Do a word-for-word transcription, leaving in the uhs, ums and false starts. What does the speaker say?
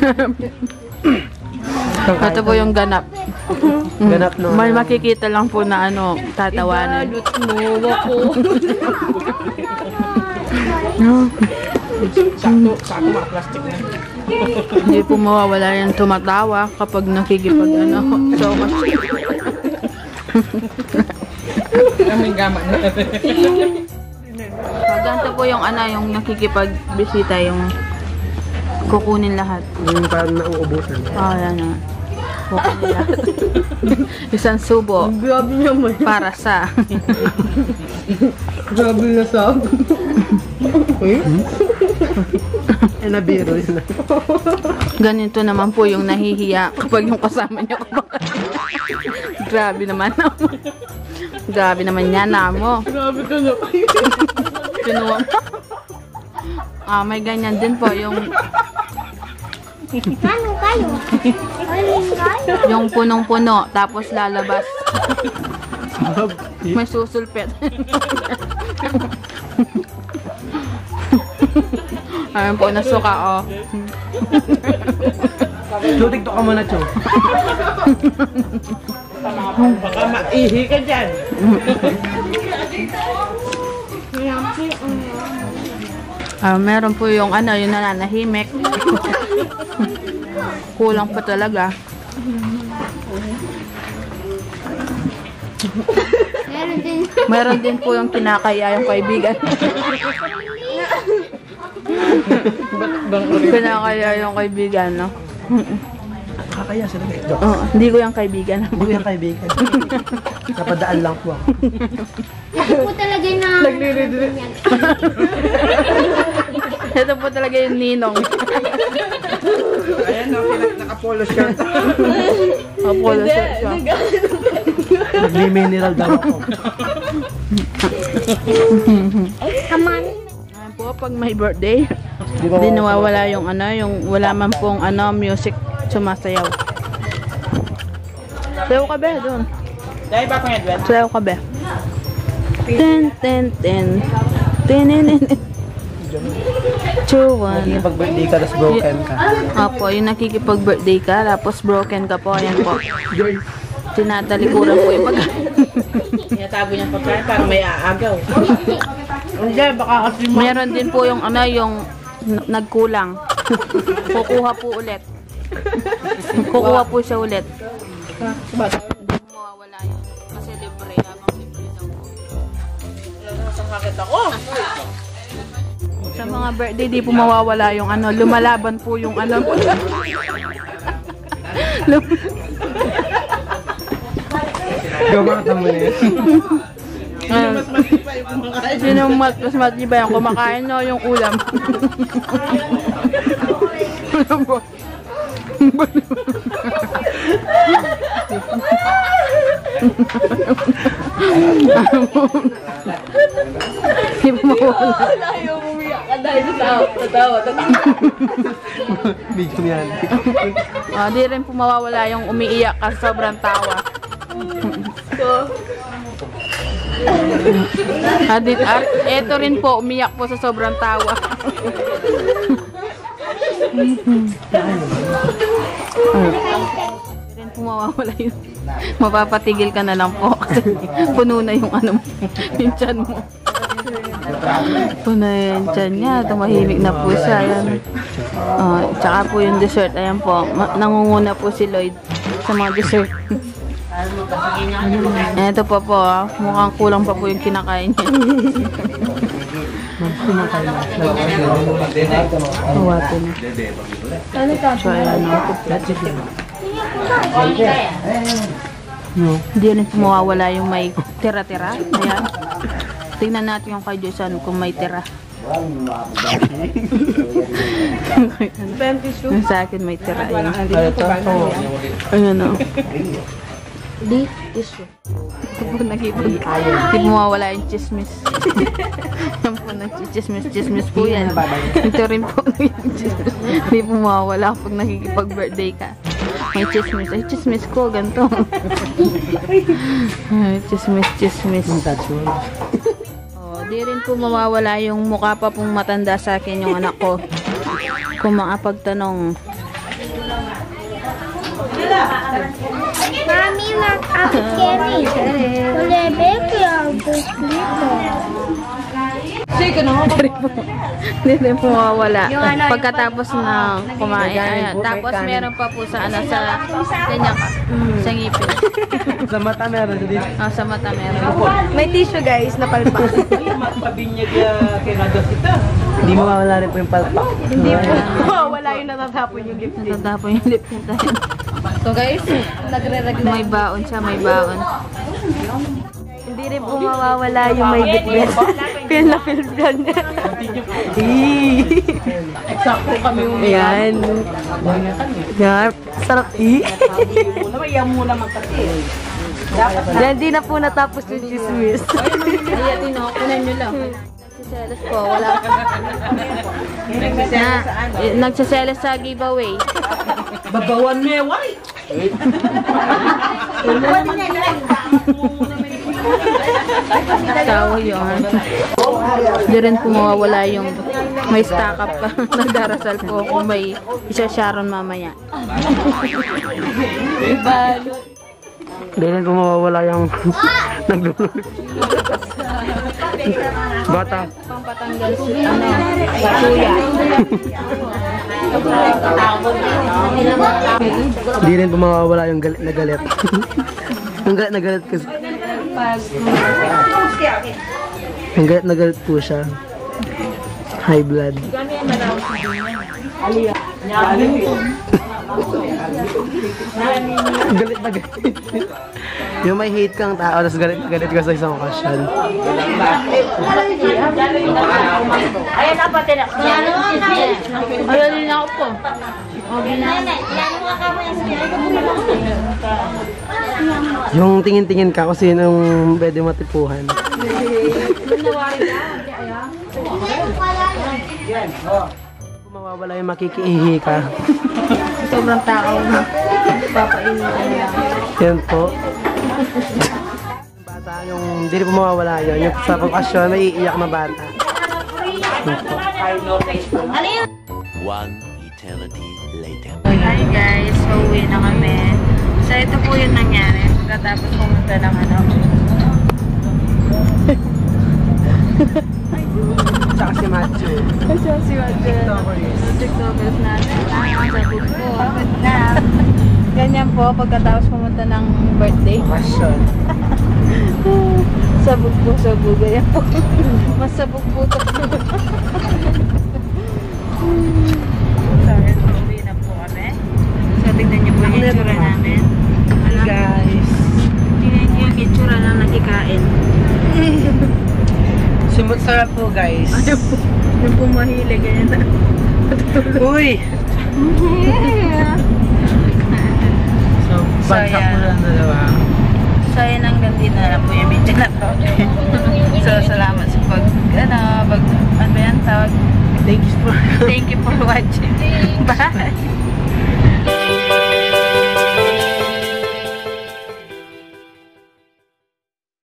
Ito po yung ganap. Ganap no. May makikita lang po na ano, tatawanan. Ibalot mo ako. Sakto, sakto mga plastic na. Hindi po mawawala yung tumatawa kapag nakikipag ano. So, mas... Kaming gama na. Ganito po yung ano, yung nakikipag-bisita, yung kukunin lahat. Yung parang nauubusan. Oh, yan na. Kukunin lahat. Isang subo. Grabe naman. Para sa... Grabe na sa Uy? Eh, nabiro yun. Ganito naman po yung nahihiya kapag yung kasama niyo kumakain. Grabe naman namo. Grabe naman yan namo. Grabe ka na. Pinuha mo. Ah, may ganyan din po yung Ano kayo? Alin kayo? yung punong-puno tapos lalabas. May susulpet. Ayun po, nasuka, oh. Tutik to ka muna, Cho. Baka maihi ka dyan. Ah, meron po yung ano, yung nananahimik. Kulang pa talaga. Meron din. Meron din po yung kinakaya yung kaibigan. Kinakaya yung kaibigan, no? Kakaya sila kayo. Oh, hindi ko yung kaibigan. Hindi ko yung kaibigan. Napadaan lang po ako. Ito po talaga na... Nagre-read. Ito po talaga yung ninong. Ayan, no, naka-polo shirt. Apollo shirt siya. Nagmi-mineral daw ako. Kaman. Ayan po, pag may birthday, hindi nawawala yung ano, yung wala man pong ano, music sumasayaw. Sayaw ka ba doon? Dahil ba kung Edwin? Sayaw ka ba? Ten, ten, ten. Ten, ten, ten. Two, one. Nakikipag-birthday ka, tapos broken ka. Opo, yung nakikipag-birthday ka, tapos broken ka po. Ayan po. Tinatalikuran po yung pagkain. Tinatago niya pagkain para may aagaw. Hindi, baka kasi mo. Meron din po yung ano, yung n- nagkulang. Kukuha po ulit. Kukuha po siya ulit. Ba't? Hindi mawawala yun. Kasi libre, habang libre daw po. Nasasakit ako. Sa mga birthday, di po mawawala yung ano, lumalaban po yung ano. Lum- Gumata mo na yun. Ayun. Sino mas mas mati ba yung kumakain no yung ulam? Ulam po. Di ba mawawala? Ayaw umiyak ka dahil sa tao. Tatawa, tatawa. Video yan. Ah, di rin po mawawala yung umiiyak ka sa sobrang tawa. Adit art, eto rin po, umiyak po sa sobrang tawa. Di rin po mawawala yun. Mapapatigil ka na lang po kasi puno na yung ano mo, yung tiyan mo. Puno na yung tiyan niya, tumahimik na po siya. Ayan. Uh, tsaka po yung dessert, ayan po, Ma- nangunguna po si Lloyd sa mga dessert. Ito po po, ah. Mukhang kulang pa po yung kinakain niya. Hawato na. So, ayan o. Hindi rin po mawawala yung may tira-tira. Ayan. Tingnan natin yung kay Josan kung may tira. Yung sa akin may tira. Ayan. Ayan o. Di, tissue. Ito po nakipag. Hindi po mawawala yung chismis. Yan po nag-chismis. Chismis po yan. Ito rin po yung chismis. Hindi po mawawala pag nakikipag-birthday ka. May chismis. Ay, chismis ko. Ganito. Ay, chismis, chismis. Oh, di rin po mawawala yung mukha pa pong matanda sa akin yung anak ko. Kung makapagtanong, Mami, mag ako kemi. Wala ba yung dito? Hindi rin po mawawala. Pagkatapos ng kumain. Ayan. Tapos meron pa po sa ano sa ganyan ka. Sa ngipin. Sa mata meron din. Ah, sa mata meron. May tissue guys na palpak. Hindi mawawala rin po yung palpak. Hindi po. Wala yung natatapon yung lip. Natatapo yung lip niya. So guys, nagre-regla. May baon siya, may baon. Hindi rin po mawawala yung may bitbit. Feel na feel brand niya. Eksakto kami yung Ayan. Yan. Sarap. Eh. muna. Mayang muna magkati. Dapat na. Yan, di na po natapos yung chismis. Ay, Tino, kunan nyo lang. Nagsiselos po, wala. Na, eh, nagsiselos sa giveaway. Babawan mo eh, why? Tawa yun. Di rin po mawawala yung may stock up ka. Nagdarasal po kung may isa Sharon mamaya. Hindi rin po mawawala yung naglululip. Bata. Pampatanggal si ano, kuya. Hindi rin po mawawala yung galit na galit. Yung galit na galit kasi. Yung galit na galit po siya. High blood. Galit na galit. Yung may hate kang tao, tapos galit na galit ka sa isang okasyon. Ayaw din ako po. Yung tingin-tingin ka kung sinong pwede matipuhan. Kung mawawala yung makikiihi ka. Sobrang takaw na. Papainin ka nila. Yan po. Bata, yung hindi rin po mawawala yun. Yung sa pagkasyon, may iiyak na bata. Yan po. One eternity later. Hi guys, so uwi na kami. So ito po yung nangyari. Pagkatapos pumunta ng ano. Tsaka si Matthew. Siya si Wanda. TikTokers natin. Ah, sabog po. Ganyan po, pagkatapos pumunta ng birthday. Passion. Sabog po, sabog. Ganyan po. Mas sabog po ito. So, ito, uwi na po kami. So, tignan niyo po yung itsura namin. Ano? Guys. Tignan niyo yung itsura na nakikain. Sumut sarap po, guys. Ano po? Yung pumahilig, ganyan na. Uy! So, bagsak yan. mo lang dalawa. So, yun hanggang dito na lang po yung video na to. So, salamat sa pag, ano, pag, ano yan tawag? Thank you for... Thank you for watching. Bye!